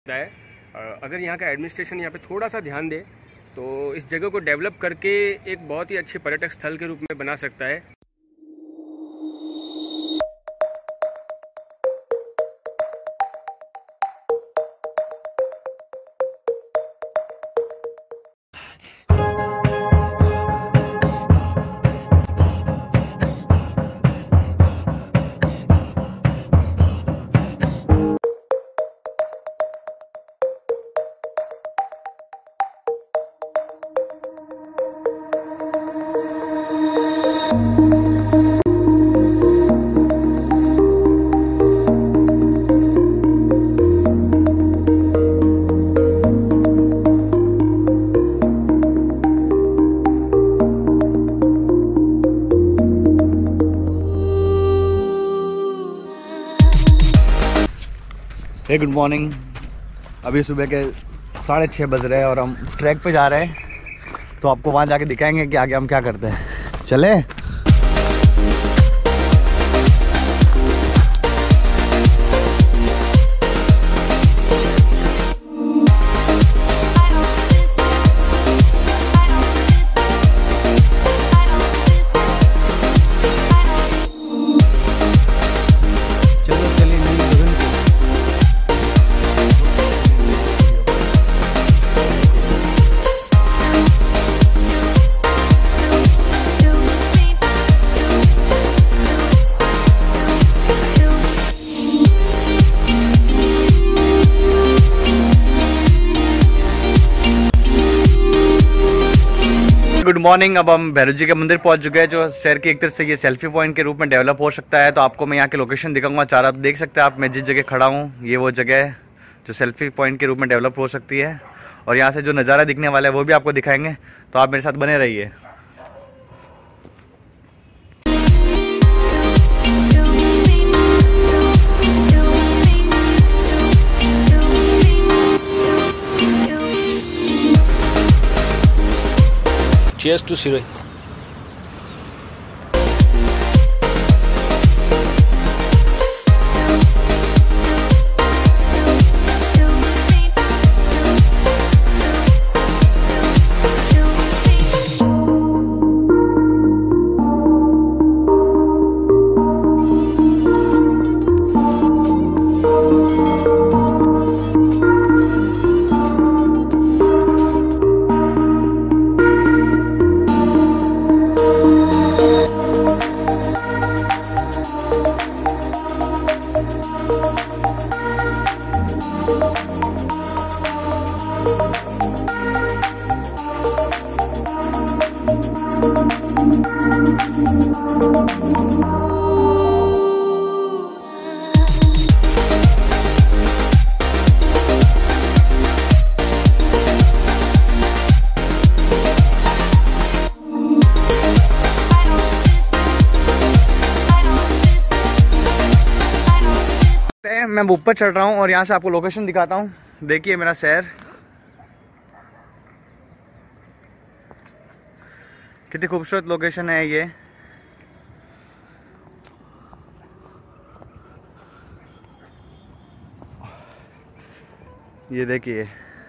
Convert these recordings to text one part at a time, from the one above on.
है। अगर यहाँ का एडमिनिस्ट्रेशन यहाँ पे थोड़ा सा ध्यान दे तो इस जगह को डेवलप करके एक बहुत ही अच्छे पर्यटक स्थल के रूप में बना सकता है। Good morning. अभी सुबह के 6:30 बज रहे हैं और हम ट्रैक पे जा रहे हैं, तो आपको वहाँ जाके दिखाएंगे कि आगे हम क्या करते हैं। चले। Good morning. अब हम भैरव जी के मंदिर पहुंच चुके हैं, जो शहर की एक तरह से ये सेल्फी पॉइंट के रूप में डेवलप हो सकता है। तो आपको मैं यहाँ की लोकेशन दिखाऊंगा। चार आप देख सकते हैं, आप मैं जिस जगह खड़ा हूँ ये वो जगह है जो सेल्फी पॉइंट के रूप में डेवलप हो सकती है। और यहाँ से जो नज़ारा दिखने वाला है वो भी आपको दिखाएंगे, तो आप मेरे साथ बने रहिए। Cheers to Siroy. मैं ऊपर चढ़ रहा हूँ और यहाँ से आपको लोकेशन दिखाता हूँ। देखिए मेरा शहर कितनी खूबसूरत लोकेशन है ये देखिए।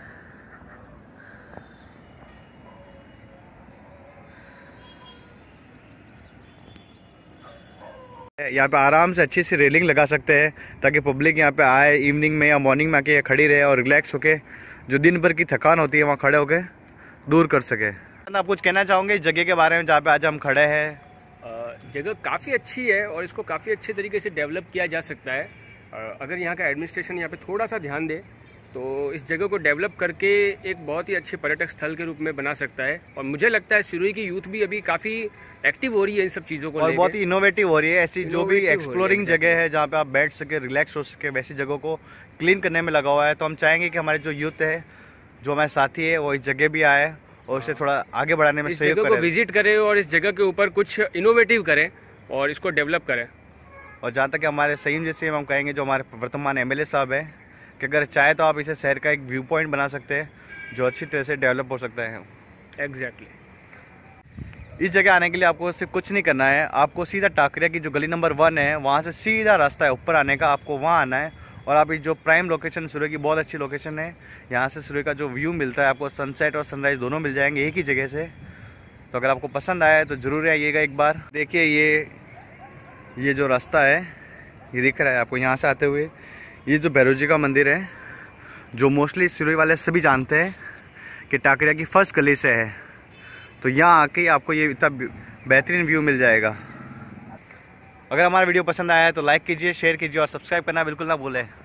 यहाँ पे आराम से अच्छी सी रेलिंग लगा सकते हैं ताकि पब्लिक यहाँ पे आए इवनिंग में या मॉर्निंग में आके खड़ी रहे और रिलैक्स होके जो दिन भर की थकान होती है वहाँ खड़े होके दूर कर सके। आप कुछ कहना चाहोगे इस जगह के बारे में जहाँ पे आज हम खड़े हैं? जगह काफ़ी अच्छी है और इसको काफ़ी अच्छे तरीके से डेवलप किया जा सकता है। अगर यहाँ का एडमिनिस्ट्रेशन यहाँ पे थोड़ा सा ध्यान दे तो इस जगह को डेवलप करके एक बहुत ही अच्छे पर्यटक स्थल के रूप में बना सकता है। और मुझे लगता है सिरोही की यूथ भी अभी काफ़ी एक्टिव हो रही है इन सब चीज़ों को और बहुत ही इनोवेटिव हो रही है। ऐसी जो भी एक्सप्लोरिंग जगह है जहाँ पे आप बैठ सके, रिलैक्स हो सके, वैसी जगहों को क्लीन करने में लगा हुआ है। तो हम चाहेंगे कि हमारे जो यूथ है, जो हमारे साथी है, वो इस जगह भी आए और इसे थोड़ा आगे बढ़ाने में सहयोग करें, को विजिट करें और इस जगह के ऊपर कुछ इनोवेटिव करें और इसको डेवलप करें। और जहाँ तक हमारे सईम जैसे हम कहेंगे जो हमारे वर्तमान एमएलए साहब हैं कि अगर चाहे तो आप इसे शहर का एक व्यू पॉइंट बना सकते हैं जो अच्छी तरह से डेवलप हो सकता है। एग्जैक्टली। इस जगह आने के लिए आपको सिर्फ कुछ नहीं करना है, आपको सीधा टाकरिया की जो गली नंबर 1 है वहाँ से सीधा रास्ता है ऊपर आने का, आपको वहाँ आना है और आप जो प्राइम लोकेशन, सूर्य की बहुत अच्छी लोकेशन है, यहाँ से सूर्य का जो व्यू मिलता है आपको, सनसेट और सनराइज़ दोनों मिल जाएंगे एक ही जगह से। तो अगर आपको पसंद आया है तो ज़रूर आइएगा एक बार। देखिए ये जो रास्ता है ये दिख रहा है आपको यहाँ से आते हुए, ये जो भैरव जी का मंदिर है जो मोस्टली सिरोही वाले सभी जानते हैं कि टाकरिया की फर्स्ट गली से है। तो यहाँ आके आपको ये इतना बेहतरीन व्यू मिल जाएगा। अगर हमारा वीडियो पसंद आया है तो लाइक कीजिए, शेयर कीजिए और सब्सक्राइब करना बिल्कुल ना भूलें।